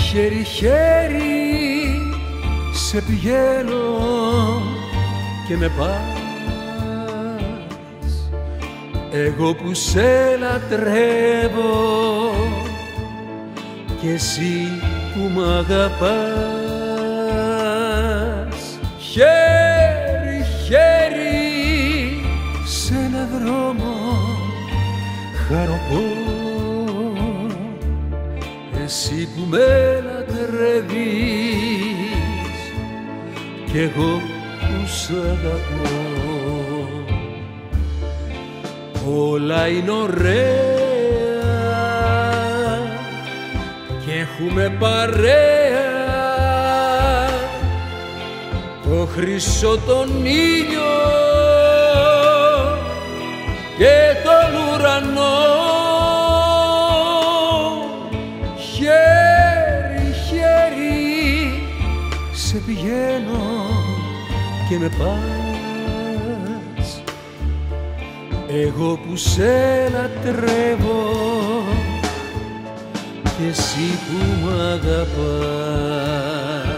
χέρι-χέρι σε πηγαίνω και με πας, εγώ που σε λατρεύω και εσύ που μ' αγαπάς. Χέρι-χέρι σε ένα δρόμο χαροπό, εσύ που με λατρεύεις κι εγώ που σ' αγαπώ. Όλα είναι ωραία και έχουμε παρέα το χρυσό τον ήλιο και τον ουρανό. Χέρι-χέρι σε πηγαίνω και με πας, εγώ που σε λατρεύω και εσύ που μ' αγαπάς.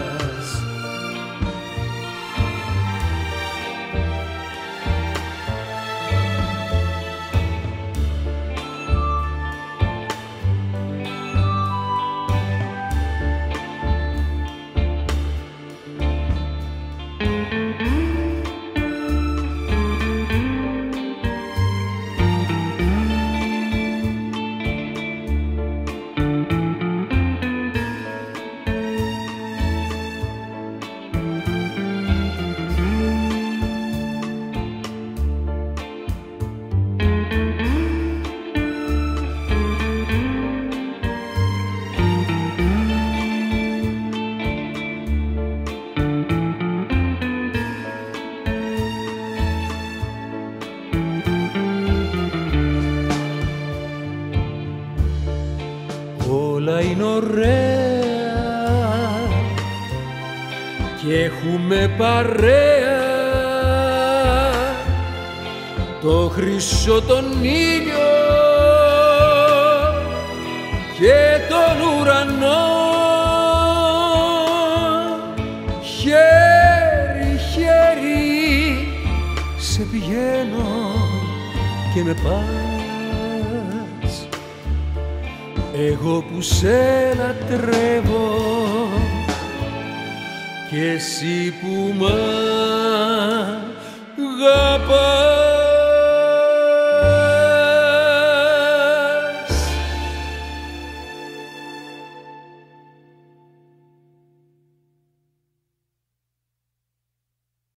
Όλα είναι ωραία και έχουμε παρέα το χρυσό τον ήλιο και τον ουρανό. Χέρι-χέρι σε πηγαίνω και με πας, εγώ που σε λατρεύω και εσύ που μ' αγαπάς.